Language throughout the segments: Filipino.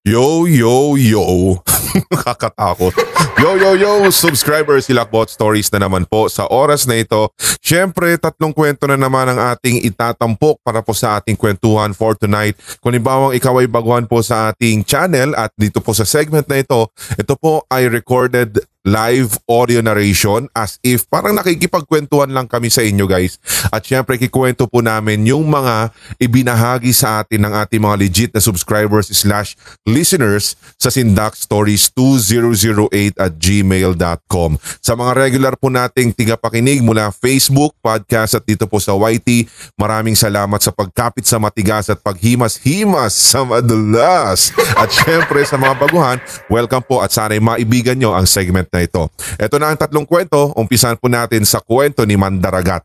Yo, yo, yo. Kakatakot. Yo, yo, yo, subscribers, Hilakbot Stories na naman po sa oras na ito. Siyempre, 3 kwento na naman ang ating itatampok para po sa ating kwentuhan for tonight. Kung ibawang ikaw ay baguhan po sa ating channel at dito po sa segment na ito po ay recorded live audio narration as if parang nakikipagkwentuhan lang kami sa inyo guys. At syempre kikwento po namin yung mga ibinahagi sa atin ng ating mga legit na subscribers / listeners sa sindakstories2008@gmail.com. Sa mga regular po nating tigapakinig mula Facebook, podcast at dito po sa YT, maraming salamat sa pagkapit sa matigas at paghimas-himas sa madulas. At syempre sa mga baguhan, welcome po at sana'y maibigan nyo ang segment na ito. Ito na ang 3 kwento. Umpisan po natin sa kwento ni Mandaragat.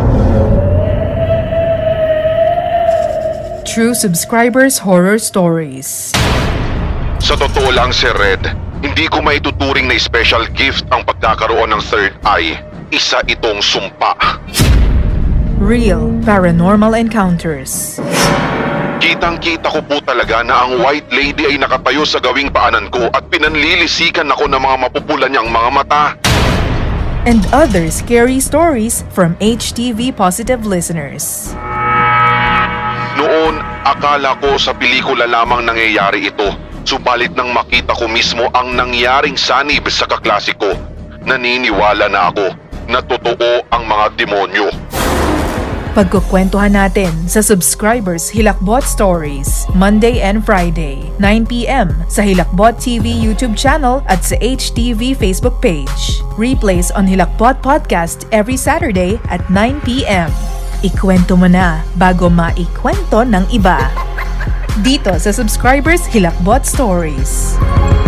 True Subscribers Horror Stories. Sa totoo lang, Sir Red, hindi ko maituturing na special gift ang pagkakaroon ng third eye. Isa itong sumpa. Real Paranormal Encounters. Kitang-kita ko po talaga na ang white lady ay nakatayo sa gawing paanan ko at pinanlilisikan ako ng mga mapupula niyang mga mata. And other scary stories from HTV Positive listeners. Noon, akala ko sa pelikula lamang nangyayari ito. Subalit nang makita ko mismo ang nangyaring sanib sa kaklase ko, naniniwala na ako na totoo ang mga demonyo. Pagkukwentuhan natin sa Subscribers Hilakbot Stories, Monday and Friday, 9 p.m. sa Hilakbot TV YouTube channel at sa HTV Facebook page. Replays on Hilakbot Podcast every Saturday at 9 p.m. Ikwento mo na bago maikwento ng iba. Dito sa Subscribers Hilakbot Stories.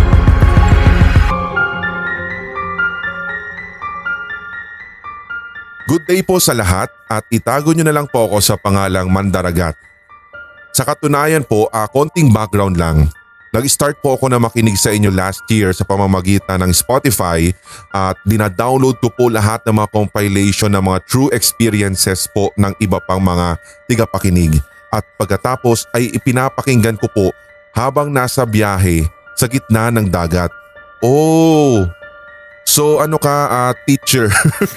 Good day po sa lahat at itago nyo na lang po ako sa pangalang Mandaragat. Sa katunayan po, konting background lang. Nag-start po ako na makinig sa inyo last year sa pamamagitan ng Spotify at dina-download ko po lahat ng mga compilation ng mga true experiences po ng iba pang mga tigapakinig. At pagkatapos ay ipinapakinggan ko po habang nasa biyahe sa gitna ng dagat. Oh! So ano ka, teacher?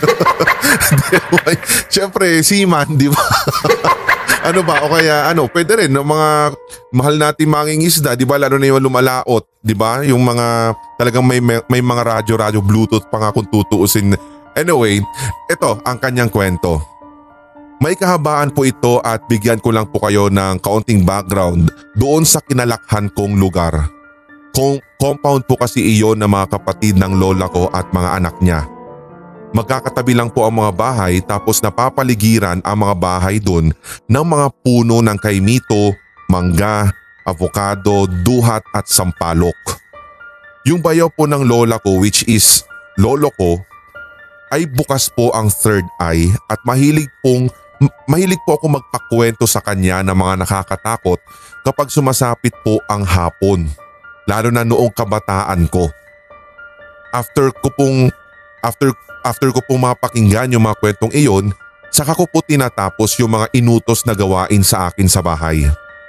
Siyempre, seaman, di ba? Ano ba? O kaya pwede rin ng mga mahal natin mangingisda, di ba? Lalo na yung lumalaot, di ba? Yung mga talagang may mga radyo, Bluetooth pa nga kung tutuusin. Anyway, ito ang kanyang kwento. May kahabaan po ito at bigyan ko lang po kayo ng kaunting background doon sa kinalakhan kong lugar. Compound po kasi iyon ng mga kapatid ng lola ko at mga anak niya. Magkakatabi lang po ang mga bahay tapos napapaligiran ang mga bahay doon ng mga puno ng kaimito, mangga, avocado, duhat at sampalok. Yung bayaw po ng lola ko which is lolo ko ay bukas po ang third eye at mahilig po ako magpakwento sa kanya ng mga nakakatakot kapag sumasapit po ang hapon. Lalo na noong kabataan ko. After ko pong mapakinggan yung mga kwentong iyon, saka ko po tinatapos yung mga inutos na gawain sa akin sa bahay.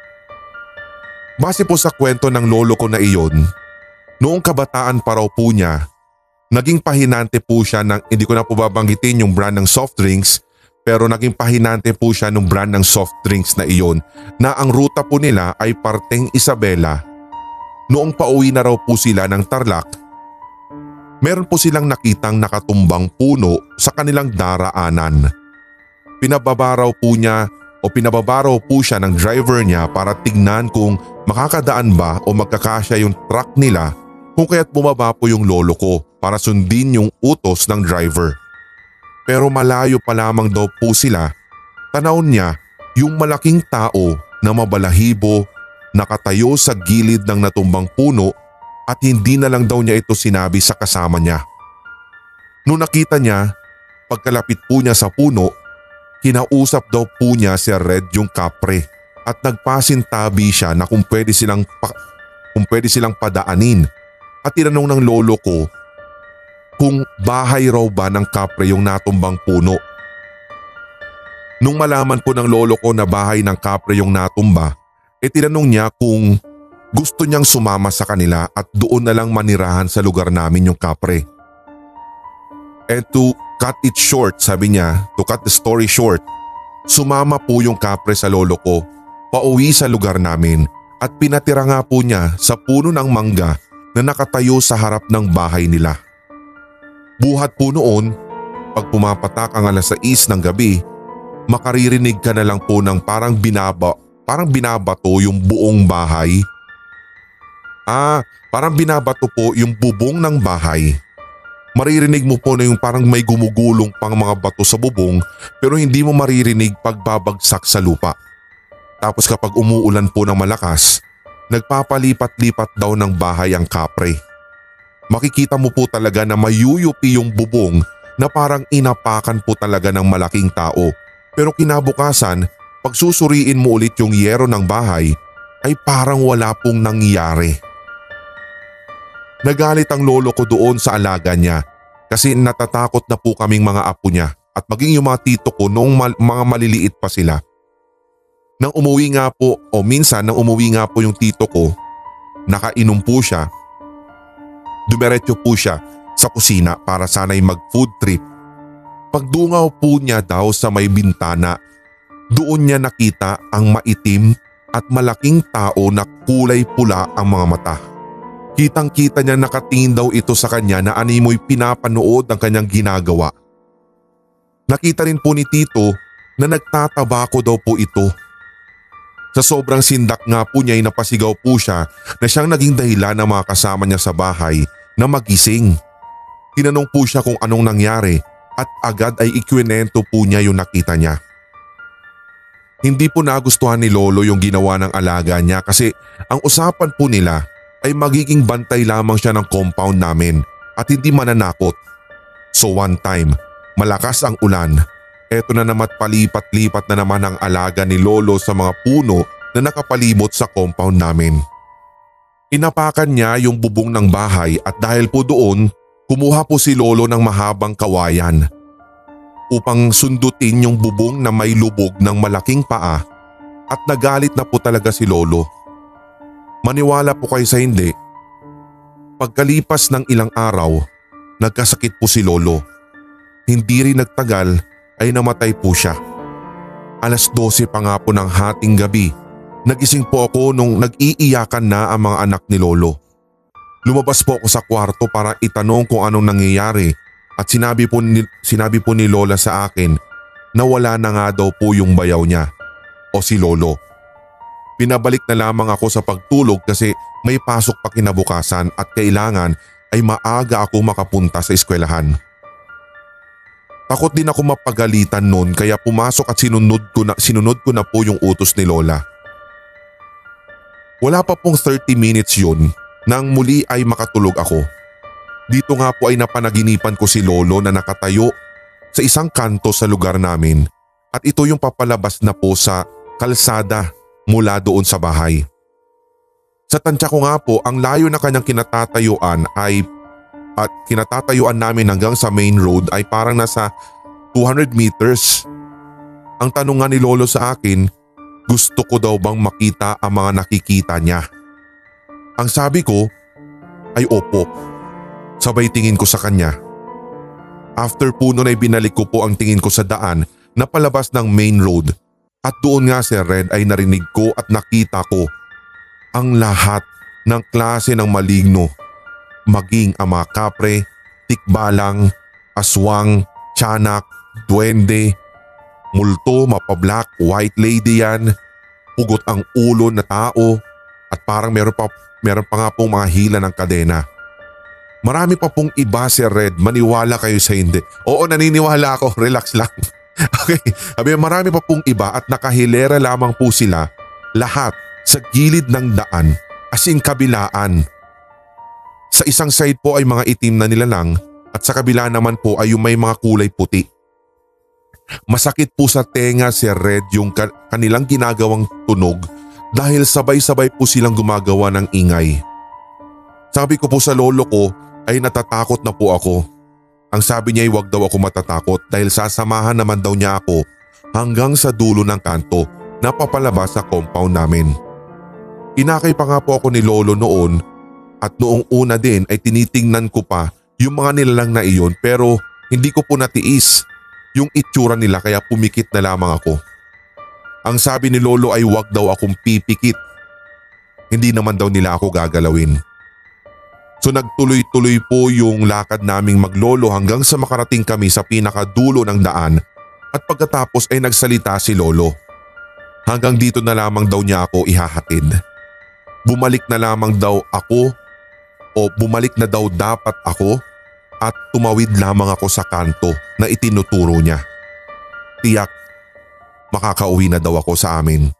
Base po sa kwento ng lolo ko na iyon, noong kabataan pa raw po niya, naging pahinante po siya ng, hindi ko na po babanggitin yung brand ng soft drinks, pero naging pahinante po siya ng brand ng soft drinks na iyon na ang ruta po nila ay parteng Isabela. Noong pauwi na raw po sila ng Tarlac, meron po silang nakitang nakatumbang puno sa kanilang daraanan. Pinababa raw po siya ng driver niya para tignan kung makakadaan ba o magkakasya yung truck nila kung kaya't bumaba po yung lolo ko para sundin yung utos ng driver. Pero malayo pa lamang daw po sila, tanaw niya yung malaking tao na mabalahibo nakatayo sa gilid ng natumbang puno at hindi na lang daw niya ito sinabi sa kasama niya. Noong nakita niya, pagkalapit po niya sa puno, kinausap daw po niya si Red yung kapre at nagpasintabi siya na kung pwede silang padaanin at tinanong ng lolo ko kung bahay raw ba ng kapre yung natumbang puno. Nung malaman po ng lolo ko na bahay ng kapre yung natumba, tinanong niya kung Gusto niyang sumama sa kanila at doon na lang manirahan sa lugar namin yung kapre. And to cut it short, sabi niya, to cut the story short, sumama po yung kapre sa lolo ko pauwi sa lugar namin at pinatira nga po niya sa puno ng mangga na nakatayo sa harap ng bahay nila. Buhat po noon, pag pumapatak ang 6:00 ng gabi, makaririnig ka na lang po ng parang binabato yung buong bahay. Parang binabato po yung bubong ng bahay. Maririnig mo po na yung parang may gumugulong pang mga bato sa bubong pero hindi mo maririnig pagbabagsak sa lupa. Tapos kapag umuulan po ng malakas, nagpapalipat-lipat daw ng bahay ang kapre. Makikita mo po talaga na mayuyupi yung bubong na parang inapakan po talaga ng malaking tao. Pero kinabukasan, pag susuriin mo ulit yung yero ng bahay, ay parang wala pong nangyari. Nagalit ang lolo ko doon sa alaga niya kasi natatakot na po kaming mga apo niya at maging yung mga tito ko noong mga maliliit pa sila. Nang umuwi nga po yung tito ko, nakainom po siya, dumiretso po siya sa kusina para sana'y mag-food trip. Pagdungaw po niya daw sa may bintana, doon niya nakita ang maitim at malaking tao na kulay pula ang mga mata. Kitang-kita niya nakatingin daw ito sa kanya na animoy pinapanood ang kanyang ginagawa. Nakita rin po ni Tito na nagtatabako daw po ito. Sa sobrang sindak nga po niya ay napasigaw po siya na siyang naging dahilan ng mga kasama niya sa bahay na magising. Tinanong po siya kung anong nangyari at agad ay ikwinento po niya yung nakita niya. Hindi po nagustuhan ni Lolo yung ginawa ng alaga niya kasi ang usapan po nila ay magiging bantay lamang siya ng compound namin at hindi mananakot. So one time, malakas ang ulan. Eto na naman palipat-lipat na naman ang alaga ni Lolo sa mga puno na nakapalibot sa compound namin. Inapakan niya yung bubong ng bahay at dahil po doon, kumuha po si Lolo ng mahabang kawayan upang sundutin yung bubong na may lubog ng malaking paa at nagalit na po talaga si Lolo. Maniwala po kayo sa hindi, pagkalipas ng ilang araw, nagkasakit po si Lolo. Hindi rin nagtagal ay namatay po siya. 12:00 pa nga po ng hating gabi, nagising po ako nung nag-iiyakan na ang mga anak ni Lolo. Lumabas po ako sa kwarto para itanong kung anong nangyayari at sinabi po ni Lola sa akin na wala na nga daw po yung bayaw niya o si Lolo. Pinabalik na lamang ako sa pagtulog kasi may pasok pa kinabukasan at kailangan ay maaga ako makapunta sa eskwelahan. Takot din ako mapagalitan noon kaya pumasok at sinunod ko na po yung utos ni Lola. Wala pa pong 30 minutes yun nang muli ay makatulog ako. Dito nga po ay napanaginipan ko si Lolo na nakatayo sa isang kanto sa lugar namin at ito yung papalabas na po sa kalsada mula doon sa bahay. Sa tansya ko nga po ang layo na kanyang kinatatayuan namin hanggang sa main road ay parang nasa 200 meters. Ang tanong nga ni Lolo sa akin, gusto ko daw bang makita ang mga nakikita niya? Ang sabi ko ay opo. Sabay tingin ko sa kanya. After po nun ay binalik ko po ang tingin ko sa daan na palabas ng main road at doon nga si Red ay narinig ko at nakita ko ang lahat ng klase ng maligno. Maging ang mga kapre, tikbalang, aswang, tiyanak, duwende, multo, mapablack, white lady yan, pugot ang ulo na tao at parang meron pa nga pong mga hila ng kadena. Marami pa pong iba si Red, maniwala kayo sa hindi. Oo, naniniwala ako, relax lang. Okay, marami pa pong iba at nakahilera lamang po sila lahat sa gilid ng daan as in kabilaan. Sa isang side po ay mga itim na nilalang at sa kabila naman po ay yung may mga kulay puti. Masakit po sa tenga si Red yung kanilang ginagawang tunog dahil sabay-sabay po silang gumagawa ng ingay. Sabi ko po sa lolo ko ay natatakot na po ako. Ang sabi niya ay wag daw ako matatakot dahil sasamahan naman daw niya ako hanggang sa dulo ng kanto na papalabas sa compound namin. Inakay pa nga po ako ni lolo noon at noong una din ay tinitingnan ko pa yung mga nilalang na iyon pero hindi ko po natiis yung itsura nila kaya pumikit na lamang ako. Ang sabi ni lolo ay wag daw akong pipikit. Hindi naman daw nila ako gagalawin. So nagtuloy-tuloy po yung lakad naming maglolo hanggang sa makarating kami sa pinakadulo ng daan at pagkatapos ay nagsalita si lolo. Hanggang dito na lamang daw niya ako ihahatid. Bumalik na lamang daw ako o bumalik na daw dapat ako at tumawid lamang ako sa kanto na itinuturo niya. Tiyak, makakauwi na daw ako sa amin.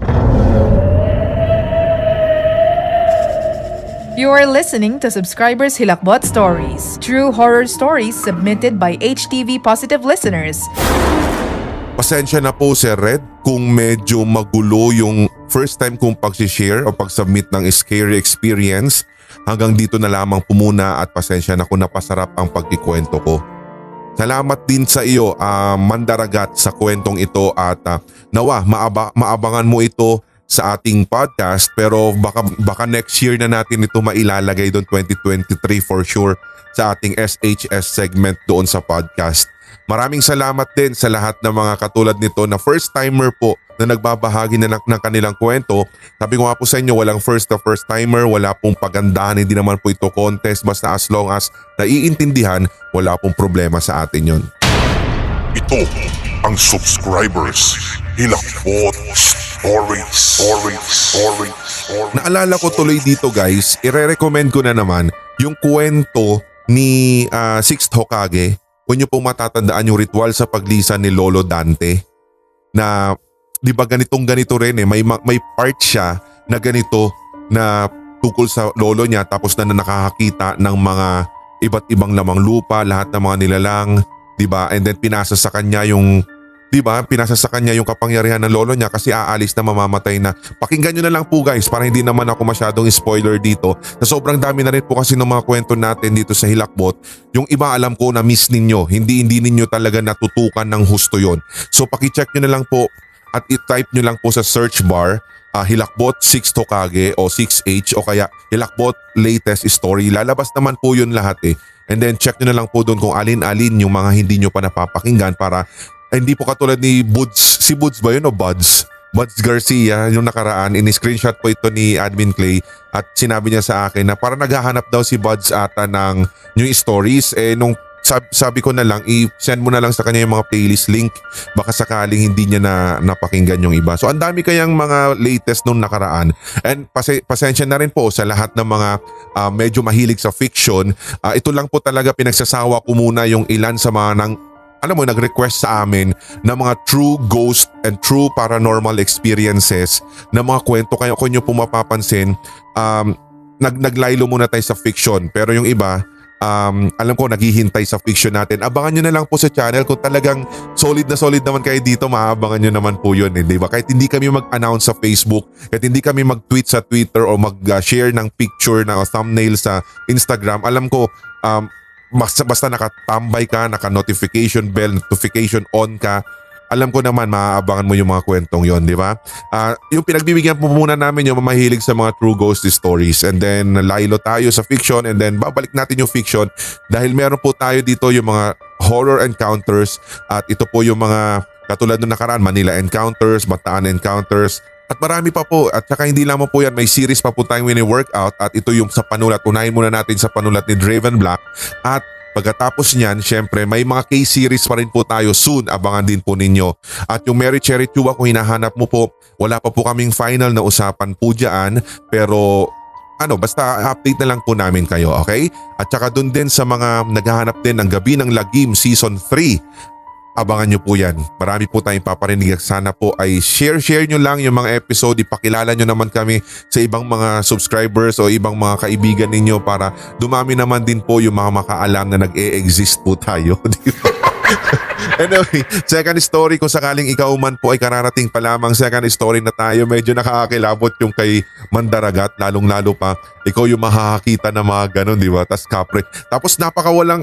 You are listening to Subscribers Hilakbot Stories, true horror stories submitted by HTV Positive listeners. Pasensya na po Sir Red kung medyo magulo yung first time kong pag-share o pag-submit ng scary experience. Hanggang dito na lamang po muna at pasensya na kung napasarap ang pagkikwento ko. Salamat din sa iyo Mandaragat sa kwentong ito at nawa maabangan mo ito sa ating podcast pero baka next year na natin ito mailalagay doon 2023 for sure sa ating SHS segment doon sa podcast. Maraming salamat din sa lahat ng mga katulad nito na first timer po na nagbabahagi na ng kanilang kwento. Sabi ko nga po sa inyo walang first timer, wala pong pagandahan, hindi naman po ito contest basta as long as naiintindihan wala pong problema sa atin yon. Ito ang Subscribers Hilakbot Stories. Naalala ko tuloy dito guys, ire-recommend ko na naman yung kwento ni Sixth Hokage. Kung nyo pong matatandaan yung ritual sa paglisan ni Lolo Dante na di ba ganito rin may part siya na ganito na tukol sa lolo niya tapos na nakakakita ng mga iba't ibang lamang lupa, lahat ng mga nilalang, di ba? And then pinasa sa kanya yung kapangyarihan ng lolo niya kasi aalis na mamamatay na. Pakinggan nyo na lang po guys para hindi naman ako masyadong spoiler dito. Na sobrang dami na rin po kasi ng mga kwento natin dito sa Hilakbot. Yung iba alam ko na miss ninyo, hindi ninyo talaga natutukan ng husto yon. So pakicheck nyo na lang po at i-type nyo lang po sa search bar Hilakbot 6 Hokage o 6H o kaya Hilakbot latest story. Lalabas naman po yun lahat eh. And then check nyo na lang po doon kung alin-alin yung mga hindi nyo pa napapakinggan para hindi po katulad ni Buds. Si Buds ba yun o Buds? Buds Garcia yung nakaraan. In-screenshot po ito ni Admin Clay at sinabi niya sa akin na parang naghahanap daw si Buds ata ng new stories. Nung sabi ko na lang i-send mo na lang sa kanya yung mga playlist link baka sakaling hindi niya na napakinggan yung iba. So ang dami kayang mga latest nung nakaraan and pasensya na rin po sa lahat ng mga medyo mahilig sa fiction. Ito lang po talaga pinagsasawa ko muna yung ilan sa mga nag-request sa amin ng mga true ghost and true paranormal experiences na mga kwento. Kaya kung nyo po mapapansin naglaylo muna tayo sa fiction pero yung iba alam ko naghihintay sa fiction natin. Abangan nyo na lang po sa channel kung talagang solid naman kayo dito, maabangan nyo naman po yun di ba? Kahit hindi kami mag-announce sa Facebook, kahit hindi kami mag-tweet sa Twitter o mag-share ng picture na thumbnail sa Instagram, alam ko basta nakatambay ka, naka-notification bell, notification on ka, alam ko naman maaabangan mo yung mga kwentong yon, di ba? Yung pinagbibigyan po muna namin yung mahilig sa mga true ghost stories and then laylo tayo sa fiction and then babalik natin yung fiction dahil meron po tayo dito yung mga horror encounters at ito po yung mga katulad nung nakaraan, Manila Encounters, Bataan Encounters at marami pa po at saka hindi lamang po yan, may series pa po tayong wini-workout at ito yung sa panulat. Unahin muna natin sa panulat ni Draven Black at pagkatapos niyan, syempre may mga case series pa rin po tayo soon. Abangan din po ninyo. At yung Mary Cherry Chua kung hinahanap mo po, wala pa po kaming final na usapan po dyan. Pero basta update na lang po namin kayo, okay? At saka dun din sa mga naghahanap din ng Gabi ng Lagim Season 3. Abangan nyo po yan. Marami po tayong paparinig. Sana po ay share nyo lang yung mga episode. Ipakilala nyo naman kami sa ibang mga subscribers o ibang mga kaibigan ninyo para dumami naman din po yung mga makaalam na nag-e-exist po tayo. Anyway, second story kung sakaling ikaw man po ay kararating pa lamang, second story na tayo. Medyo nakakakilabot yung kay Mandaragat. Lalong-lalo pa, ikaw yung makakakita na mga ganun, di ba? Tapos napakawalang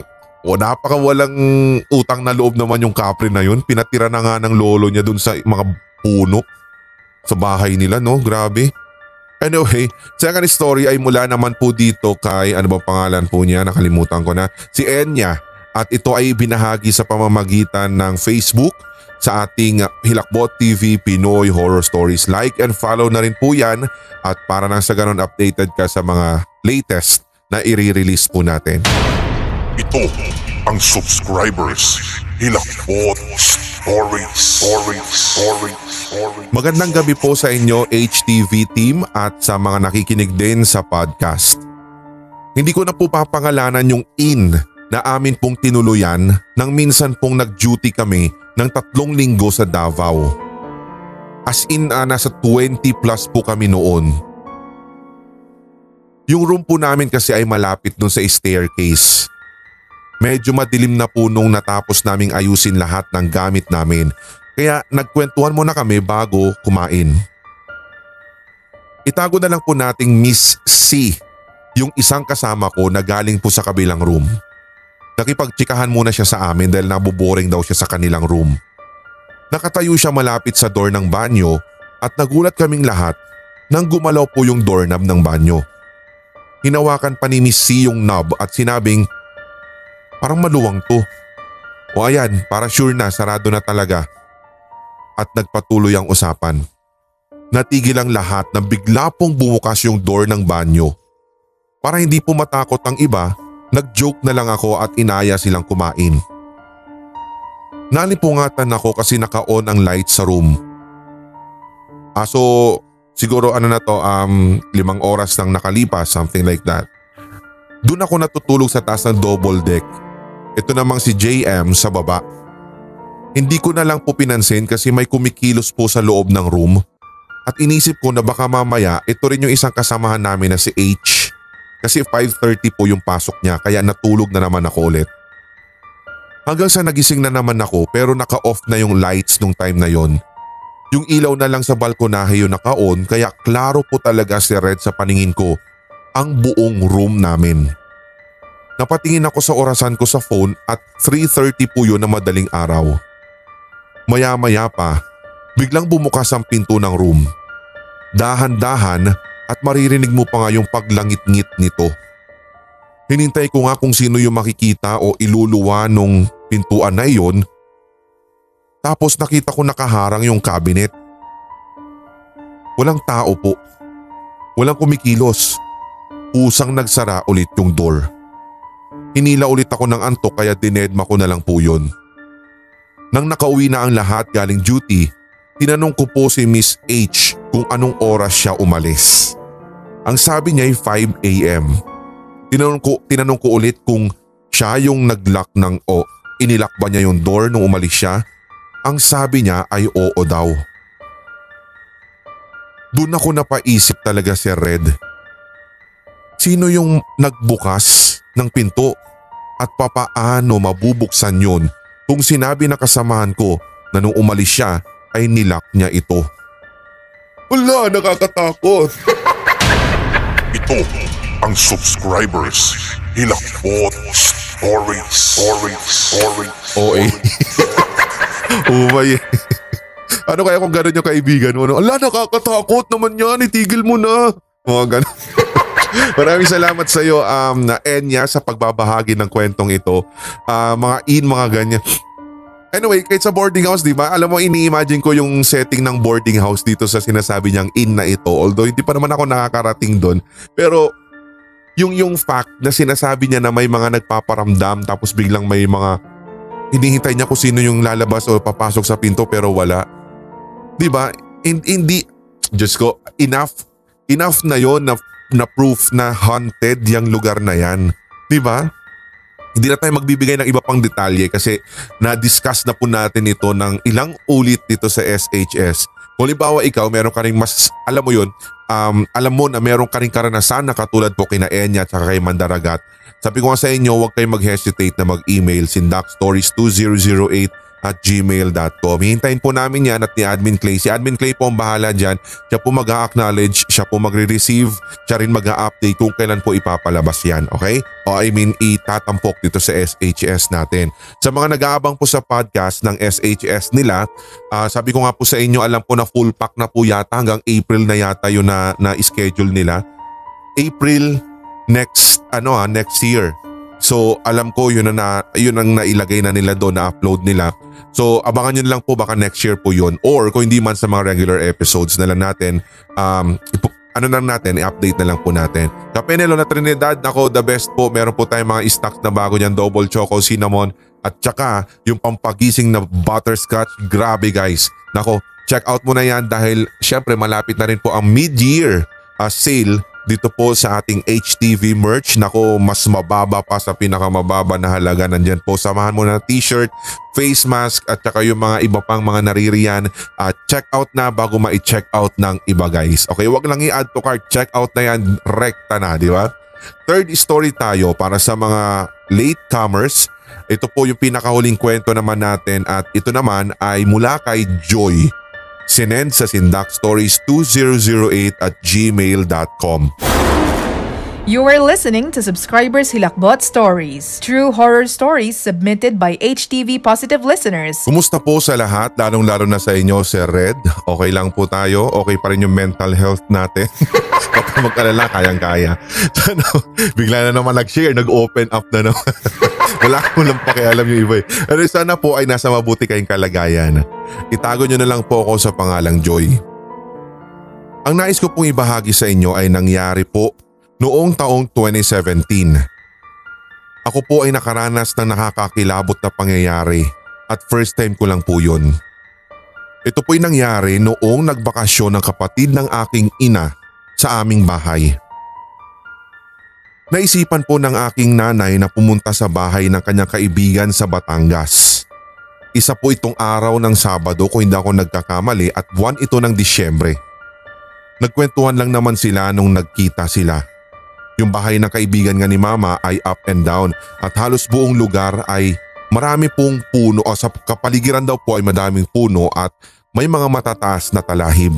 utang na loob naman yung kapre na yun. Pinatira na nga ng lolo niya dun sa mga puno sa bahay nila, no? Grabe. Anyway, second story ay mula naman po dito kay, ano bang pangalan po niya? Nakalimutan ko na. Si Enya. At ito ay binahagi sa pamamagitan ng Facebook sa ating Hilakbot TV Pinoy Horror Stories. Like and follow na rin po yan at para nang sa ganon updated ka sa mga latest na i-release po natin. Ito ang subscribers Hilakbot Stories. Magandang gabi po sa inyo HTV team at sa mga nakikinig din sa podcast. Hindi ko na po papangalanan yung na amin pong tinuluyan nang minsan pong nag-duty kami ng 3 linggo sa Davao. As in nasa 20 plus po kami noon. Yung room po namin kasi ay malapit dun sa staircase. Medyo madilim na po nung natapos naming ayusin lahat ng gamit namin. Kaya nagkwentuhan muna kami bago kumain. Itago na lang po nating Miss C, yung isang kasama ko na galing po sa kabilang room. Nakipagtsikahan muna siya sa amin dahil nabuboring daw siya sa kanilang room. Nakatayo siya malapit sa door ng banyo at nagulat kaming lahat nang gumalaw po yung doorknob ng banyo. Hinawakan pa ni Miss C yung knob at sinabing, "Parang maluwang to." O ayan, para sure na sarado na talaga. At nagpatuloy ang usapan. Natigil ang lahat na bigla pong bumukas yung door ng banyo. Para hindi po matakot ang iba, nag-joke na lang ako at inaya silang kumain. Nalipungatan ako kasi naka-on ang light sa room. So siguro 5 oras nang nakalipas, something like that. Doon ako natutulog sa taas ng double deck. Ito namang si JM sa baba. Hindi ko na lang po pinansin kasi may kumikilos po sa loob ng room. At inisip ko na baka mamaya ito rin yung isang kasamahan namin na si H. Kasi 5:30 po yung pasok niya kaya natulog na naman ako ulit. Hanggang sa nagising na naman ako pero naka-off na yung lights nung time na yon. Yung ilaw na lang sa balkonahe yung naka-on kaya klaro po talaga si Red sa paningin ko ang buong room namin. Napatingin ako sa orasan ko sa phone at 3:30 po yun na madaling araw. Maya-maya pa, biglang bumukas ang pinto ng room. Dahan-dahan at maririnig mo pa nga yung paglangit-ngit nito. Hinintay ko nga kung sino yung makikita o iluluwa nung pintuan na iyon. Tapos nakita ko nakaharang yung cabinet. Walang tao po. Walang kumikilos. Usang nagsara ulit yung door. Hinila ulit ako ng antok kaya dinedma ko na lang po yun. Nang nakauwi na ang lahat galing duty, tinanong ko po si Miss H kung anong oras siya umalis. Ang sabi niya ay 5 AM. Tinanong ko ulit kung siya yung nag-lock inilak ba niya yung door nung umalis siya. Ang sabi niya ay oo daw. Doon ako napaisip talaga si Red. Sino yung nagbukas ng pinto at papaano mabubuksan yun kung sinabi na kasamahan ko na nung umalis siya ay nilock niya ito? Wala, nakakatakot. Ito ang subscribers Hilakbot Stories. OA. Umay. Ano kaya kung gano'n yung kaibigan mo? Ala, nakakatakot naman yan, itigil mo na. Mga gano'n. Maraming salamat sa iyo na Enya sa pagbabahagi ng kwentong ito. Mga ganyan. Anyway, kahit sa boarding house, di ba? Alam mo, ini-imagine ko yung setting ng boarding house dito sa sinasabi niyang na ito. Although hindi pa naman ako nakakarating doon. Pero yung fact na sinasabi niya na may mga nagpaparamdam tapos biglang may mga hinihintay niya kung sino yung lalabas o papasok sa pinto pero wala. Di ba? Hindi, Diyos ko, enough na yon na proof na haunted yung lugar na yan. Di ba? Hindi na tayo magbibigay ng iba pang detalye kasi na-discuss na po natin ito ng ilang ulit dito sa SHS. Kung halimbawa ikaw, meron ka rin mas, alam mo yun, alam mo na meron ka rin karanasan na katulad po kina Enya at kay Mandaragat. Sabi ko nga sa inyo, huwag kayong mag-hesitate na mag-email sindakstories2008 @gmail.com. Hintayin po namin yan at ni Admin Clay. Si Admin Clay po ang bahala dyan. Siya po mag-a-acknowledge, siya po magre-receive, siya rin mag-a-update kung kailan po ipapalabas yan. Okay? O itatampok dito sa SHS natin. Sa mga nag-aabang po sa podcast ng SHS nila, sabi ko nga po sa inyo, alam po na full pack na po yata hanggang April na yata yun na schedule nila. April next year. So alam ko yun ang nailagay na nila doon, na upload nila. So abangan nyo lang po, baka next year po yun. Or kung hindi man sa mga regular episodes na lang natin, i-update na lang po natin. Kapenelo na Trinidad, nako the best po. Meron po tayong mga stocks na bago niyan, double choco cinnamon at saka yung pampagising na butterscotch. Grabe guys. Nako, check out mo na yan dahil syempre malapit na rin po ang mid-year sale dito po sa ating HTV merch. Nako, mas mababa pa sa pinakamababa na halaga. Nandyan po, samahan mo na t-shirt, face mask at saka yung mga iba pang mga naririyan. Check out na bago ma-check out ng iba guys. Okay, wag lang i-add to cart, check out na yan, rekta na, di ba? Third story tayo para sa mga latecomers. Ito po yung pinakahuling kwento naman natin at ito naman ay mula kay Joy. Sinend sa sindakstories2008@gmail.com. You are listening to Subscribers Hilakbot Stories, true horror stories submitted by HTV Positive listeners. Kumusta po sa lahat, lalong-lalo na sa inyo, Sir Red? Okay lang po tayo? Okay pa rin yung mental health natin? Huwag ka mag-alala, kayang-kaya. Bigla na naman nag-share, nag-open up na naman. Wala ko lang pakialam yung iba eh. Pero sana po ay nasa mabuti kayong kalagayan. Itago nyo na lang po ako sa pangalang Joy. Ang nais ko pong ibahagi sa inyo ay nangyari po noong taong 2017. Ako po ay nakaranas ng nakakakilabot na pangyayari at first time ko lang po yun. Ito po'y nangyari noong nagbakasyon ng kapatid ng aking ina sa aming bahay. Naisipan po ng aking nanay na pumunta sa bahay ng kanyang kaibigan sa Batangas. Isa po itong araw ng Sabado kung hindi ako nagkakamali at buwan ito ng Disyembre. Nagkwentuhan lang naman sila nung nagkita sila. Yung bahay ng kaibigan nga ni Mama ay up and down at halos buong lugar ay marami pong puno o sa kapaligiran daw po ay madaming puno at may mga matataas na talahib.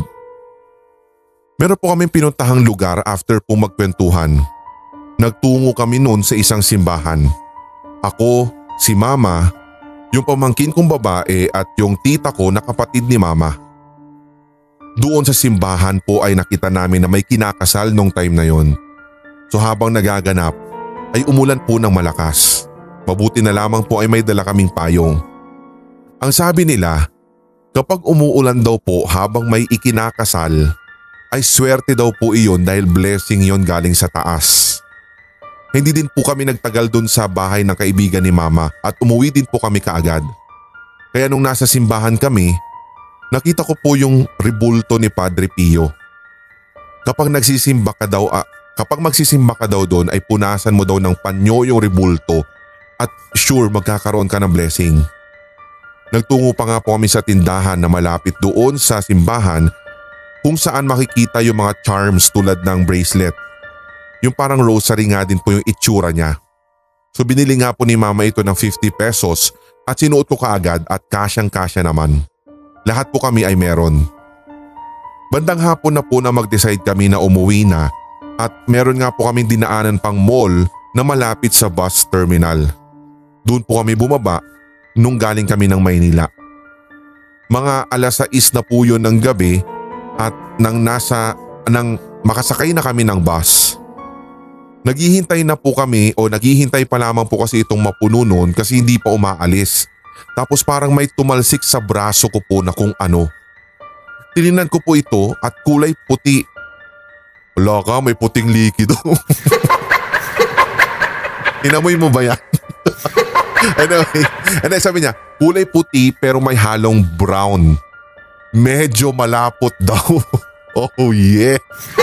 Meron po kaming pinuntahang lugar after po magkwentuhan. Nagtungo kami noon sa isang simbahan. Ako, si Mama, yung pamangkin kong babae at yung tita ko na kapatid ni Mama. Doon sa simbahan po ay nakita namin na may kinakasal nung time na yon. So habang nagaganap ay umulan po ng malakas. Mabuti na lamang po ay may dala kaming payong. Ang sabi nila, kapag umuulan daw po habang may ikinakasal, ay swerte daw po iyon dahil blessing yon galing sa taas. Hindi din po kami nagtagal dun sa bahay ng kaibigan ni Mama at umuwi din po kami kaagad. Kaya nung nasa simbahan kami, nakita ko po yung rebulto ni Padre Pio. Kapag magsisimba ka daw doon ay punasan mo daw ng panyo yung rebulto at sure magkakaroon ka ng blessing. Nagtungo pa nga po kami sa tindahan na malapit doon sa simbahan kung saan makikita yung mga charms tulad ng bracelet. Yung parang rosary nga din po yung itsura niya. So binili nga po ni Mama ito ng 50 pesos at sinuot ko kaagad at kasyang-kasya naman. Lahat po kami ay meron. Bandang hapon na po na mag-decide kami na umuwi na at meron nga po kaming dinaanan pang mall na malapit sa bus terminal. Doon po kami bumaba nung galing kami ng Maynila. Mga 6:00 na po yun ng gabi at nang makasakay na kami ng bus. Naghihintay pa lamang po kasi itong mapuno noon kasi hindi pa umaalis. Tapos parang may tumalsik sa braso ko po na kung ano. Tinignan ko po ito at kulay puti. Wala ka, may puting likido. Inamoy mo ba yan? Anyway, sabi niya, kulay puti pero may halong brown. Medyo malapot daw. Oh yeah.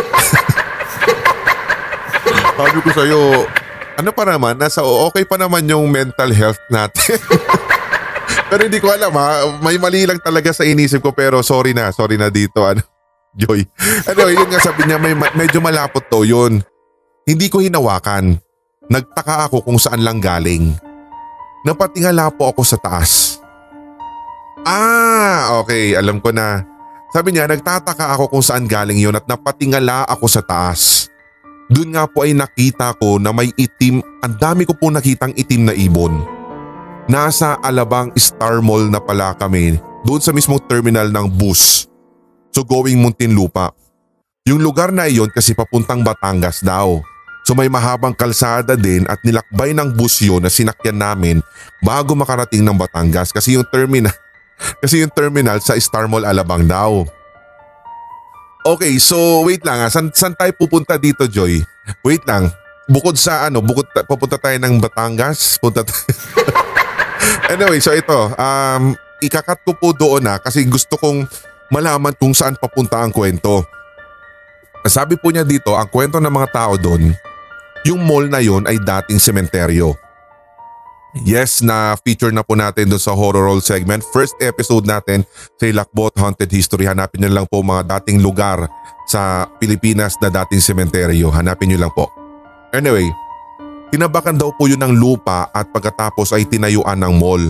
Sabi ko sa'yo, ano pa naman, okay pa naman yung mental health natin. Pero hindi ko alam may mali lang talaga sa inisip ko pero sorry na dito Joy. Yun nga sabi niya medyo malapot to yun. Hindi ko hinawakan. Nagtaka ako kung saan lang galing. Napatingala po ako sa taas. Okay, alam ko na. Sabi niya, nagtataka ako kung saan galing yun at napatingala ako sa taas. Doon nga po ay nakita ko na may itim, ang dami ko po nakitang itim na ibon. Nasa Alabang Star Mall na pala kami, doon sa mismong terminal ng bus. So going Muntinlupa. Yung lugar na iyon kasi papuntang Batangas daw. So may mahabang kalsada din at nilakbay ng bus yun na sinakyan namin bago makarating ng Batangas kasi yung terminal sa Star Mall Alabang daw. Okay, so wait lang saan tayo pupunta dito, Joy? Wait lang, bukod papunta tayo ng Batangas, Anyway, so ito, ikakat ko po doon kasi gusto kong malaman kung saan papunta ang kwento. Sabi po niya dito, ang kwento ng mga tao doon, yung mall na yon ay dating sementeryo. Yes, na feature na po natin doon sa Horror Roll segment. First episode natin sa Hilakbot Haunted History. Hanapin nyo lang po mga dating lugar sa Pilipinas na dating sementeryo. Hanapin nyo lang po. Anyway, tinabakan daw po yun ng lupa at pagkatapos ay tinayuan ng mall.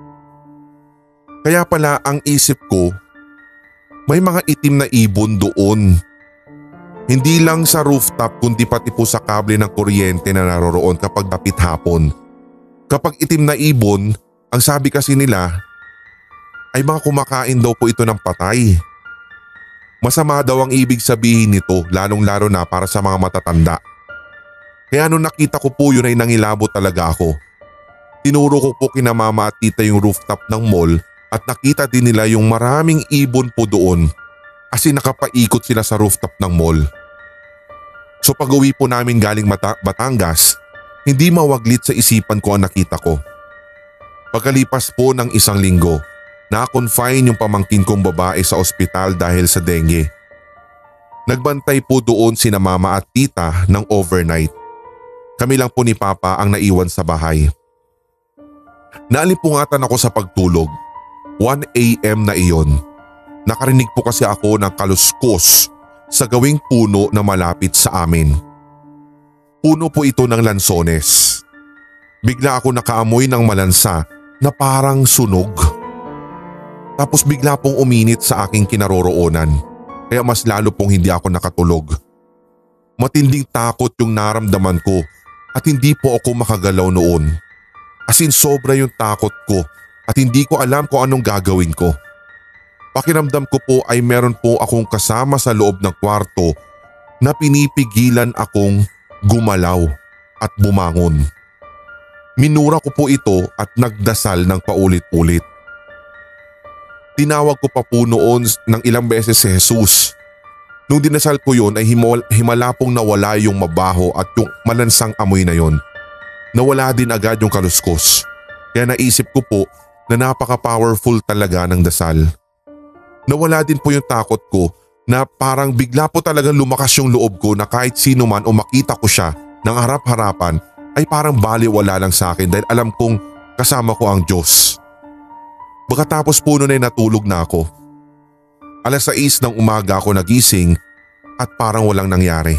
Kaya pala ang isip ko, may mga itim na ibon doon. Hindi lang sa rooftop kundi pati po sa kable ng kuryente na naroroon kapag dapit hapon. Kapag itim na ibon, ang sabi kasi nila ay mga kumakain daw po ito ng patay. Masama daw ang ibig sabihin nito, lalong-lalo na para sa mga matatanda. Kaya nung nakita ko po yun ay nangilabot talaga ako. Tinuro ko po kina mama at tita yung rooftop ng mall at nakita din nila yung maraming ibon po doon as in nakapaikot sila sa rooftop ng mall. So pag uwi po namin galing Batangas, hindi mawaglit sa isipan ko ang nakita ko. Pagkalipas po ng 1 linggo, na-confine yung pamangkin kong babae sa ospital dahil sa dengue. Nagbantay po doon sina mama at tita ng overnight. Kami lang po ni Papa ang naiwan sa bahay. Naalipungatan ako sa pagtulog. 1 AM na iyon. Nakarinig po kasi ako ng kaluskos sa gawing puno na malapit sa amin. Puno po ito ng lansones. Bigla ako nakaamoy ng malansa na parang sunog. Tapos bigla pong uminit sa aking kinaroroonan, kaya mas lalo pong hindi ako nakatulog. Matinding takot yung naramdaman ko at hindi po ako makagalaw noon. As in sobra yung takot ko at hindi ko alam kung anong gagawin ko. Pakiramdam ko po ay meron po akong kasama sa loob ng kwarto na pinipigilan akong gumalaw at bumangon. Minura ko po ito at nagdasal ng paulit-ulit. Tinawag ko pa po noon ng ilang beses si Jesus. Nung dinasal ko yun ay himala pong nawala yung mabaho at yung malansang amoy na yon. Nawala din agad yung kaluskos. Kaya naisip ko po na napaka-powerful talaga ng dasal. Nawala din po yung takot ko na parang bigla po talagang lumakas yung loob ko na kahit sino man o makita ko siya ng harap-harapan ay parang baliwala lang sa akin dahil alam kong kasama ko ang Diyos. Pagkatapos po nun ay natulog na ako. 6:00 ng umaga ako nagising at parang walang nangyari.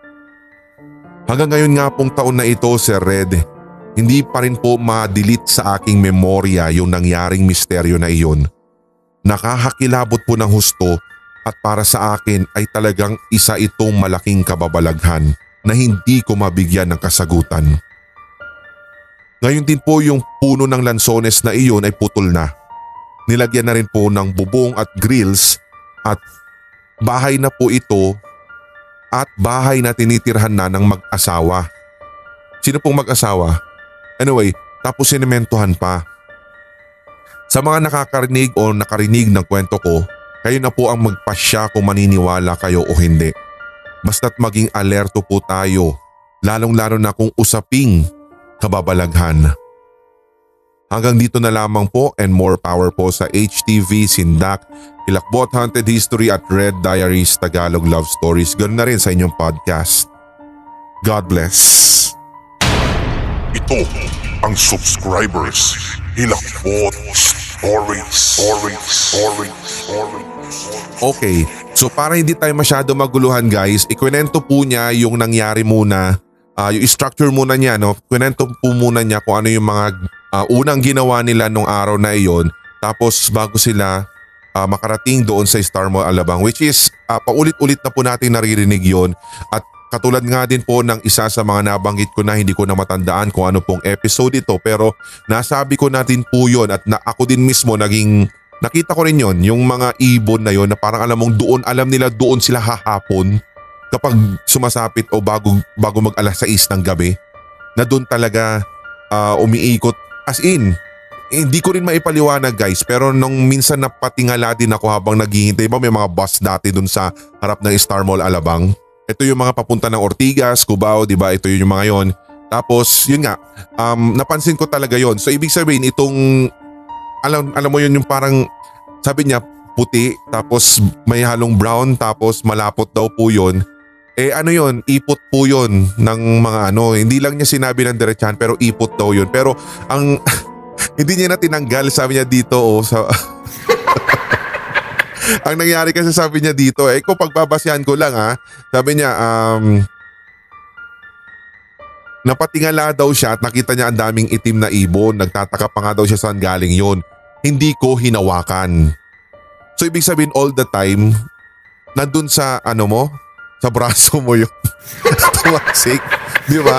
Hanggang ngayon nga pong taon na ito, Sir Red, hindi pa rin po ma-delete sa aking memorya yung nangyaring misteryo na iyon. Nakakakilabot po ng husto at para sa akin ay talagang isa itong malaking kababalaghan na hindi ko mabigyan ng kasagutan. Ngayon din po yung puno ng lansones na iyon ay putol na. Nilagyan na rin po ng bubong at grills at bahay na po ito at bahay na tinitirhan na ng mag-asawa. Sino pong mag-asawa? Anyway, tapos sinementohan pa. Sa mga nakakarinig o nakarinig ng kwento ko, kayo na po ang magpasya kung maniniwala kayo o hindi. Basta't maging alerto po tayo, lalong-lalo na kung usaping kababalaghan. Hanggang dito na lamang po and more power po sa HTV, Sindak, Hilakbot Haunted History at Red Diaries Tagalog Love Stories. Ganoon na rin sa inyong podcast. God bless. Ito ang subscribers Hilakbot Stories. Okay, so para hindi tayo masyado maguluhan guys, ikwento po niya yung nangyari muna, yung structure muna niya, no? Kwento po muna niya kung ano yung mga unang ginawa nila nung araw na iyon. Tapos bago sila makarating doon sa Star Mall Alabang, which is paulit-ulit na po natin naririnig yon. At katulad nga din po ng isa sa mga nabanggit ko na hindi ko na matandaan kung ano pong episode ito, pero nasabi ko natin po yon at ako din mismo nakita ko rin yon, yung mga ibon na yon na parang alam nila doon sila hahapon kapag sumasapit o bago mag alas 6 ng gabi, na doon talaga umiikot as in. Hindi ko rin maipaliwanag guys, pero nung minsan napatingala din ako habang naghihintay, may mga bus dati dun sa harap ng Star Mall Alabang. Ito yung mga papunta ng Ortigas, Cubao, diba? Ito yung mga yon. Tapos yun nga, napansin ko talaga yon. So ibig sabihin itong, alam mo yun yung parang, sabi niya puti, tapos may halong brown, tapos malapot daw po yun. Ano yun, ipot po yun ng mga hindi lang niya sinabi ng diretsahan pero ipot daw yun. Pero ang hindi niya na tinanggal, sabi niya dito ang nangyari kasi sabi niya dito, kung pagbabasyan ko lang sabi niya napatingala daw siya at nakita niya ang daming itim na ibon, nagtataka pa nga daw siya saan galing yun. Hindi ko hinawakan. So ibig sabihin all the time nandun sa sa braso mo yun. Tumaksik, di ba?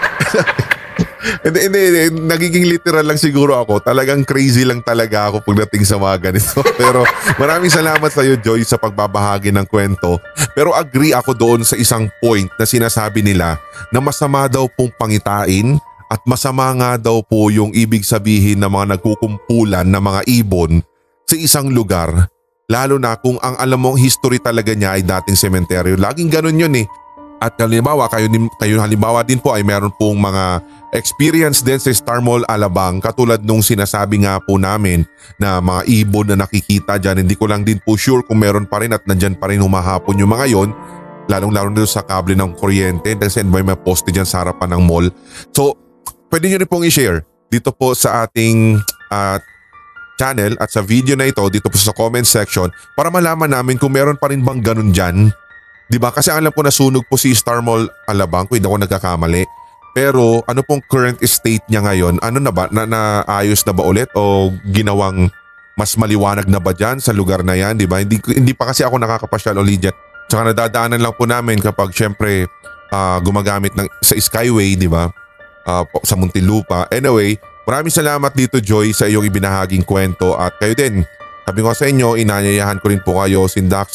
Hindi, nagiging literal lang siguro ako. Talagang crazy lang talaga ako pagdating sa mga ganito. Pero maraming salamat sa iyo, Joy, sa pagbabahagi ng kwento. Pero agree ako doon sa isang point na sinasabi nila na masama daw pong pangitain at masama nga daw po yung ibig sabihin ng mga nagkukumpulan na mga ibon sa isang lugar. Lalo na kung ang alam mong history talaga niya ay dating sementeryo. Laging ganun yun At halimbawa, kayo halimbawa din po ay meron pong mga experience din sa Star Mall Alabang katulad nung sinasabi nga po namin na mga ibon na nakikita dyan. Hindi ko lang din po sure kung meron pa rin at nandyan pa rin humahapon yung mga yon, lalong-lalo doon sa kable ng kuryente kasi may poste dyan sa harapan ng mall. So pwede nyo rin pong i-share dito po sa ating channel at sa video na ito dito po sa comment section para malaman namin kung meron pa rin bang ganun dyan. Diba? Kasi alam ko nasunog po si Star Mall Alabang kung hindi ako nagkakamali. Pero ano pong current state niya ngayon? Ano na ba? Naayos na ba ulit o ginawang mas maliwanag na ba dyan sa lugar na yan? Diba? Hindi pa kasi ako nakakapasyal ulit dyan. Tsaka nadadaanan lang po namin kapag syempre gumagamit sa Skyway, diba? Sa Muntinlupa. Anyway, maraming salamat dito, Joy, sa iyong ibinahaging kwento at kayo din. Sabi ko sa inyo, inanyayahan ko rin po kayo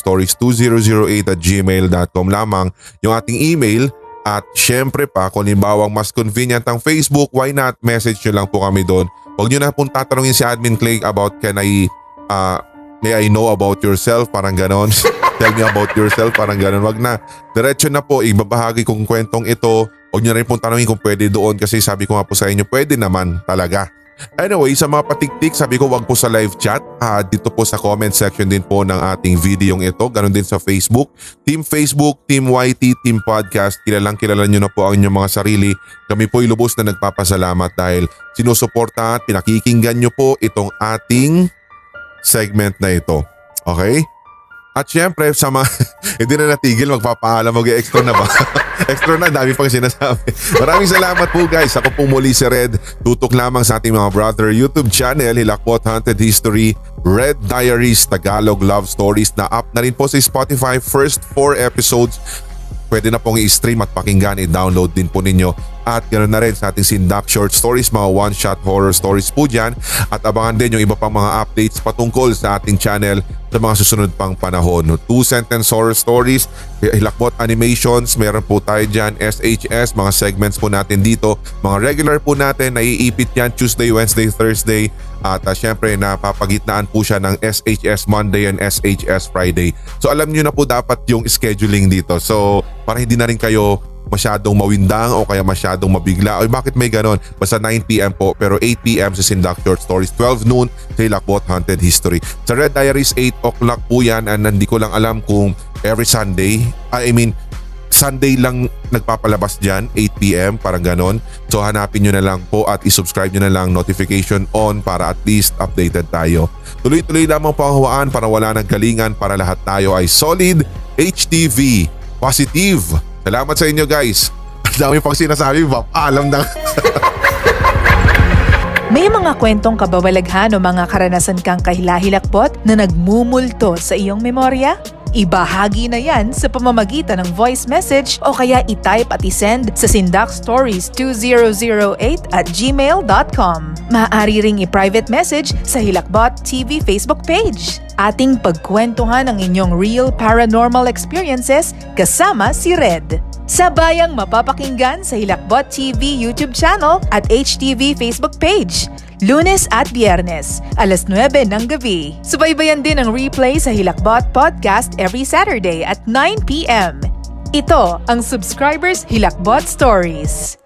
sindakstories2008@gmail.com lamang yung ating email. At syempre pa, kung limbawang mas convenient ang Facebook, why not message nyo lang po kami doon. Huwag nyo na pong tatanungin si Admin Clay about may I know about yourself, parang ganon. Tell me about yourself, parang ganon. Wag na. Diretso na po, ibabahagi kong kwentong ito. Huwag nyo rin pong tanungin kung pwede doon kasi sabi ko nga po sa inyo, pwede naman talaga. Anyway, sa mga patiktik, sabi ko wag po sa live chat. Dito po sa comment section din po ng ating videong ito. Ganon din sa Facebook. Team Facebook, Team YT, Team Podcast. Kilala nyo na po ang inyong mga sarili. Kami po lubos na nagpapasalamat dahil sinusuporta at pinakikinggan nyo po itong ating segment na ito. Okay? At syempre sa mga hindi na natigil magpapaalam, mag-extra na ba? Extra na, dami pang sinasabi. Maraming salamat po guys. Ako po muli si Red. Tutok lamang sa ating mga brother YouTube channel, Hilakbot Haunted History, Red Diaries, Tagalog Love Stories na up na rin po sa Spotify. First 4 episodes pwede na pong i-stream at pakinggan, i-download din po ninyo. At ganoon na rin sa ating Sindak Short Stories, mga one-shot horror stories po dyan. At abangan din yung iba pang mga updates patungkol sa ating channel sa mga susunod pang panahon. 2-sentence horror stories, Hilakbot Animations, meron po tayo dyan, SHS, mga segments po natin dito. Mga regular po natin, naiipit yan Tuesday, Wednesday, Thursday. At syempre napapagitnaan po siya ng SHS Monday and SHS Friday. So alam nyo na po dapat yung scheduling dito. So para hindi na rin kayo masyadong mawindang o kaya masyadong mabigla. Ay bakit may ganon? Basta 9 PM po pero 8 PM sa Sindak Short Stories, 12 noon sa Hilakbot Haunted History. Sa Red Diaries 8 o'clock po yan and hindi ko lang alam kung every Sunday, Sunday lang nagpapalabas dyan, 8 PM, parang ganon. So hanapin nyo na lang po at isubscribe nyo na lang, notification on para at least updated tayo. Tuloy-tuloy lamang po ang hawaan para wala ng galingan para lahat tayo ay solid, HTV, positive. Salamat sa inyo guys. Ang dami pang sinasabi, alam na. May mga kwentong kababalaghan o mga karanasan kang kahilahilakbot na nagmumulto sa iyong memorya? Ibahagi na yan sa pamamagitan ng voice message o kaya i-type at i-send sa sindakstories2008@gmail.com. Maaari ring i-private message sa Hilakbot TV Facebook page. Ating pagkwentuhan ang inyong real paranormal experiences kasama si Red. Sabayang mapapakinggan sa Hilakbot TV YouTube channel at HTV Facebook page. Lunes at Biyernes, alas 9 ng gabi. Subaybayan din ang replay sa Hilakbot Podcast every Saturday at 9 p.m. Ito ang Subscribers Hilakbot Stories.